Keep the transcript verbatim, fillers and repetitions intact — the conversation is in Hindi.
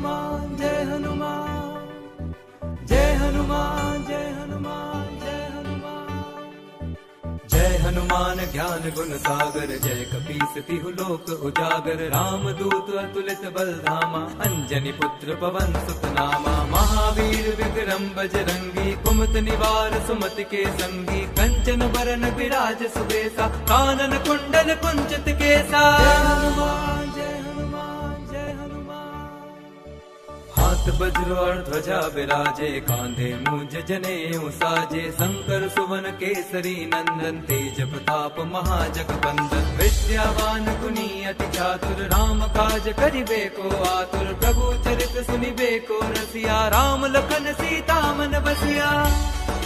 हनुमान जय हनुमान जय हनुमान जय हनुमान जय हनुमान जय हनुमान ज्ञान गुण सागर जय कपीस तिहु लोक उजागर राम दूत अतुलित बल धामा अंजनी पुत्र पवन सुत नामा महावीर विक्रम बजरंगी कुमत निवार सुमति के संगी कंचन बरन विराज सुबेसा कानन कुंडल कुंचित केसा जय हनुमान जय हनुमान जय हनुमान हाथ वज्र और ध्वजा विराजे कांधे मूंज जनेऊ साजे शंकर सुवन केसरी नंदन तेज प्रताप महाजगबंदन विद्यावान गुणी अति चातुर राम काज करिबे को आतुर प्रभु चरित सुनिबे को रसिया राम लखन सीता मन बसिया।